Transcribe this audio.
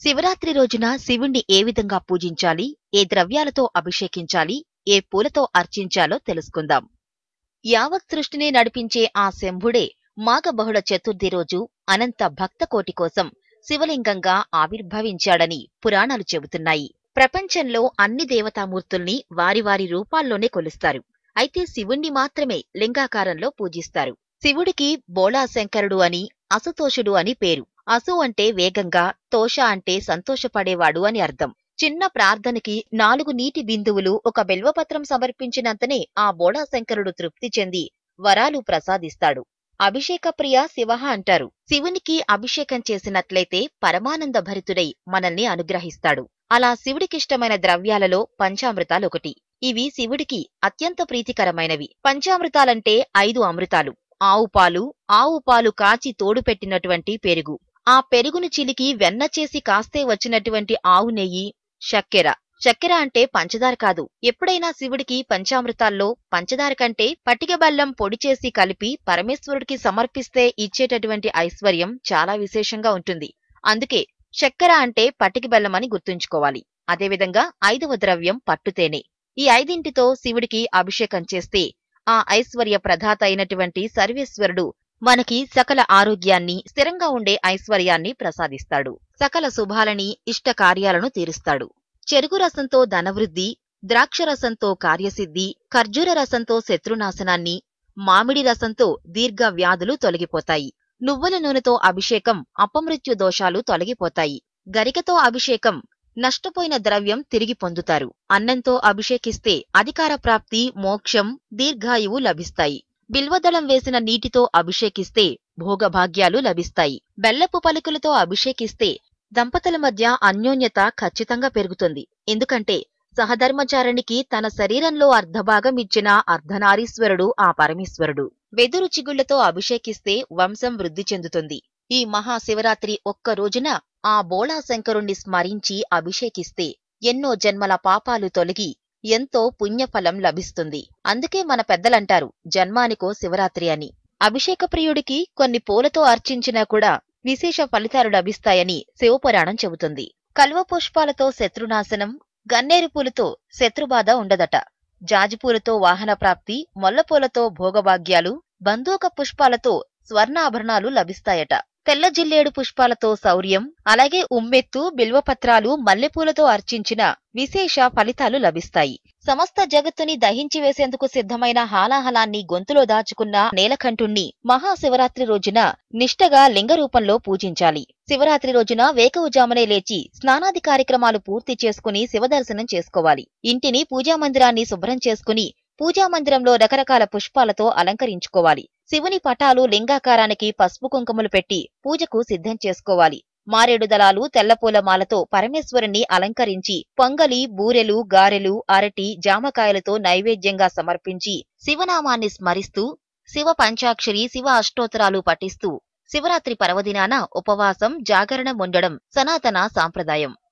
శివరాత్రి రోజున శివుణ్ణి ఏ విధంగా పూజించాలి, ఏ ద్రవ్యాలతో అభిషేకించాలి, ఏ పూలతో అర్చించాలో తెలుసుకుందాం. యావత్ సృష్టిని నడిపించే ఆ శంభుడే మాఘ బహుళ చతుర్థి రోజు అనంత భక్తకోటి కోసం శివలింగంగా ఆవిర్భవించాడని పురాణాలు చెబుతున్నాయి. ప్రపంచంలో అన్ని దేవతామూర్తుల్ని వారి వారి రూపాల్లోనే కొలుస్తారు. అయితే శివుణ్ణి మాత్రమే లింగాకారంలో పూజిస్తారు. శివుడికి బోళాశంకరుడు అని, అసుతోషుడు అని పేరు. అసు అంటే వేగంగా, తోష అంటే సంతోషపడేవాడు అని అర్థం. చిన్న ప్రార్థనకి 4 నీటి బిందువులు ఒక బిల్వపత్రం సమర్పించినంతనే ఆ బోళాశంకరుడు తృప్తి చెంది వరాలు ప్రసాదిస్తాడు. అభిషేక ప్రియ శివః అంటారు. శివునికి అభిషేకం చేసినట్లయితే పరమానంద భరితుడై మనల్ని అనుగ్రహిస్తాడు. అలా శివుడికిష్టమైన ద్రవ్యాలలో పంచామృతాలొకటి. ఇవి శివుడికి అత్యంత ప్రీతికరమైనవి. పంచామృతాలంటే 5 అమృతాలు: ఆవు పాలు కాచి తోడుపెట్టినటువంటి పెరుగు, ఆ పెరుగును చిలికి వెన్న చేసి కాస్తే వచ్చినటువంటి ఆవు నెయ్యి, చక్కెర అంటే పంచదార కాదు. ఎప్పుడైనా శివుడికి పంచామృతాల్లో పంచదార కంటే పటిక బెల్లం పొడి చేసి కలిపి పరమేశ్వరుడికి సమర్పిస్తే ఇచ్చేటటువంటి ఐశ్వర్యం చాలా విశేషంగా ఉంటుంది. అందుకే చక్కెర అంటే పటిక బెల్లం అని గుర్తుంచుకోవాలి. అదేవిధంగా 5వ ద్రవ్యం పట్టుతేనె. ఈ 5ంటితో శివుడికి అభిషేకం చేస్తే ఆ ఐశ్వర్య ప్రదాత అయినటువంటి సర్వేశ్వరుడు మనకి సకల ఆరోగ్యాన్ని, స్థిరంగా ఉండే ఐశ్వర్యాన్ని ప్రసాదిస్తాడు. సకల శుభాలని, ఇష్ట కార్యాలను తీరుస్తాడు. చెరుకు రసంతో ధనవృద్ధి, ద్రాక్షరసంతో కార్యసిద్ధి, ఖర్జూర రసంతో శత్రునాశనాన్ని, మామిడి రసంతో దీర్ఘ వ్యాధులు తొలగిపోతాయి. నువ్వుల నూనెతో అభిషేకం అపమృత్యు దోషాలు తొలగిపోతాయి. గరికతో అభిషేకం నష్టపోయిన ద్రవ్యం తిరిగి పొందుతారు. అన్నంతో అభిషేకిస్తే అధికార ప్రాప్తి, మోక్షం, దీర్ఘాయువు లభిస్తాయి. బిల్వదళం వేసిన నీటితో అభిషేకిస్తే భోగభాగ్యాలు లభిస్తాయి. బెల్లపు పలుకులతో అభిషేకిస్తే దంపతుల మధ్య అన్యోన్యత ఖచ్చితంగా పెరుగుతుంది. ఎందుకంటే సహధర్మచారునికి తన శరీరంలో అర్ధభాగం ఇచ్చిన అర్ధనారీశ్వరుడు ఆ పరమేశ్వరుడు. వెదురు చిగుళ్లతో అభిషేకిస్తే వంశం వృద్ధి చెందుతుంది. ఈ మహాశివరాత్రి ఒక్క రోజున ఆ బోళాశంకరుణ్ణి స్మరించి అభిషేకిస్తే ఎన్నో జన్మల పాపాలు తొలగి ఎంతో పుణ్యఫలం లభిస్తుంది. అందుకే మన పెద్దలంటారు జన్మానికో శివరాత్రి అని. అభిషేక ప్రియుడికి కొన్ని పూలతో అర్చించినా కూడా విశేష ఫలితాలు లభిస్తాయని శివపురాణం చెబుతుంది. కల్వ పుష్పాలతో శత్రునాశనం, గన్నేరు పూలతో శత్రుబాధ ఉండదట. జాజిపూలతో వాహన ప్రాప్తి, మొల్లపూలతో భోగభాగ్యాలు, బంధూక పుష్పాలతో స్వర్ణాభరణాలు లభిస్తాయట. తెల్ల జిల్లేడు పుష్పాలతో శౌర్యం, అలాగే ఉమ్మెత్తు, బిల్వపత్రాలు, మల్లెపూలతో అర్చించిన విశేష ఫలితాలు లభిస్తాయి. సమస్త జగత్తుని దహించి వేసేందుకు సిద్ధమైన హాలాహలాన్ని గొంతులో దాచుకున్న నీలకంఠుణ్ణి మహాశివరాత్రి రోజున నిష్టగా లింగరూపంలో పూజించాలి. శివరాత్రి రోజున వేకువజామునే లేచి స్నానాది కార్యక్రమాలు పూర్తి చేసుకుని శివదర్శనం చేసుకోవాలి. ఇంటిని పూజామందిరాన్ని శుభ్రం చేసుకుని పూజామందిరంలో రకరకాల పుష్పాలతో అలంకరించుకోవాలి. శివుని పటాలు లింగాకారానికి పసుపు కుంకుమలు పెట్టి పూజకు సిద్ధం చేసుకోవాలి. మారేడు దళాలు, తెల్లపూల మాలతో పరమేశ్వరుణ్ణి అలంకరించి పొంగలి, బూరెలు, గారెలు, అరటి, జామకాయలతో నైవేద్యంగా సమర్పించి శివనామాన్ని స్మరిస్తూ శివ పంచాక్షరి, శివ అష్టోత్తరాలు పఠిస్తూ శివరాత్రి పర్వదినాన ఉపవాసం, జాగరణం ఉండడం సనాతన సాంప్రదాయం.